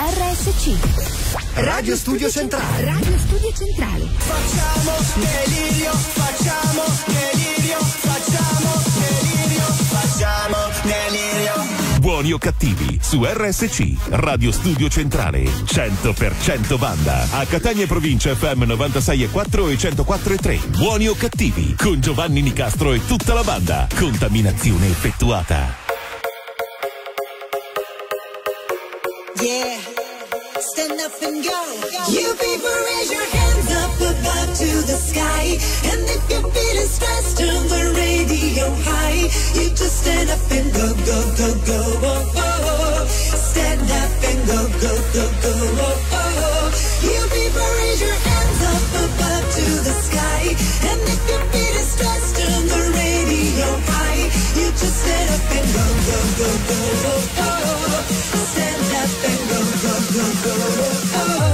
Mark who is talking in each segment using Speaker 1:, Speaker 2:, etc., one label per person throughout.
Speaker 1: RSC.
Speaker 2: Radio Studio Centrale.
Speaker 1: Radio Studio Centrale.
Speaker 2: Facciamo delirio, facciamo delirio, facciamo delirio, facciamo delirio.
Speaker 3: Buoni o cattivi su RSC, Radio Studio Centrale, 100% banda. A Catania e provincia FM 96.4 e 104.3. Buoni o cattivi, con Giovanni Nicastro e tutta la banda. Contaminazione effettuata.
Speaker 4: Yeah, stand up and go. You people raise your hands up above to the sky. And if you're feeling stressed, turn the radio high. You just stand up and go, go, go, go. Oh, oh. Stand up and go, go, go, go. Oh, oh. You people raise your hands up above to the sky. And if you're feeling stressed, turn the radio high. You just stand up and go, go, go, go. Oh, oh. Stand up and go, go, go, go. Oh, oh.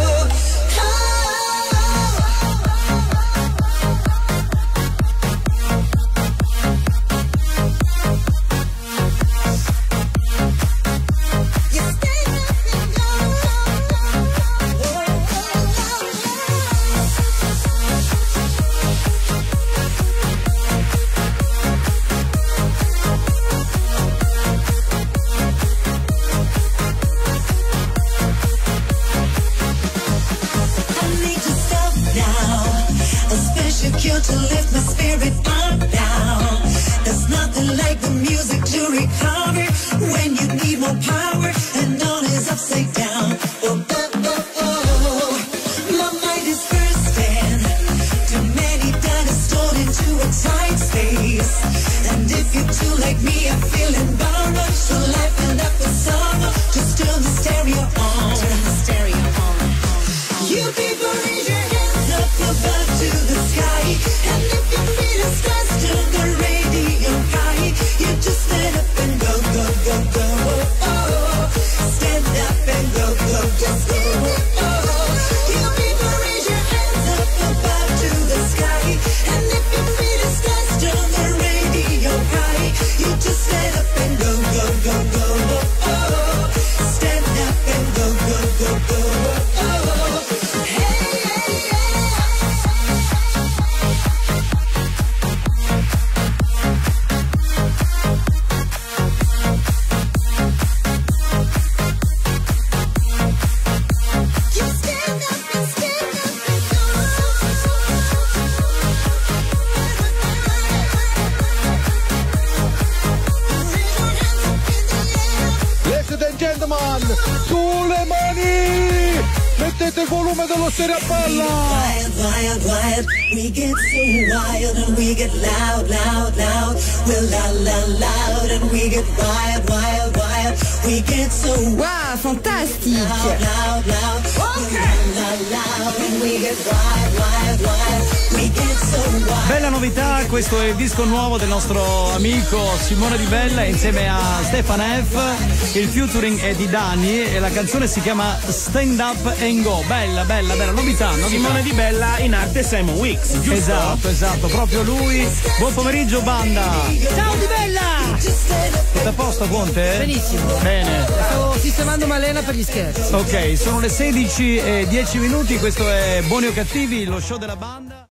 Speaker 4: To lift my spirit up now. There's nothing like the music to recover when you need more power and all is upside down. Oh, oh, oh, oh. My mind is bursting. Too many done is stored into a tight space. And if you're too like me, I'm feeling borrowed. So lighten up the sorrow. Just turn the stereo on. Turn the stereo on. You people raise your hands up above to the sky. And if you're feeling stressed, turn the radio high. You just stand up and go, go, go, go. Oh, oh. Stand up and go, go, go, go. Oh, oh. You people raise your hands up above to the sky. And if you're feeling stressed, turn the radio high. You just stand up and go, go, go, go. Oh, oh. Stand up and go, go, go, go. Oh, oh.
Speaker 5: Sulle mani! Mettete il volume dello stereo a palla!
Speaker 4: Wild, wild, wild, we get so wild and we get loud, loud, loud. We're loud, loud, loud and we get wild, wild, wild. We get so
Speaker 1: Wow, fantastique!
Speaker 4: loud, loud, loud. We're loud, loud and we get wild, wild, wild. We get so wild.
Speaker 6: Bella novità, questo è il disco nuovo del nostro amico Simone Di Bella insieme a Stefan F. Il featuring è di Dani e la canzone si chiama Stand Up and Go. Bella, bella, bella, novità.
Speaker 7: Simone Di Bella in arte Simon Weeks, giusto?
Speaker 6: Esatto, proprio lui. Buon pomeriggio banda.
Speaker 1: Ciao Di Bella!
Speaker 6: Tutto a posto Conte?
Speaker 1: Benissimo.
Speaker 6: Bene.
Speaker 1: Stavo sistemando Malena per gli scherzi.
Speaker 6: Ok, sono le 16:10, questo è Buoni o Cattivi, lo show della banda.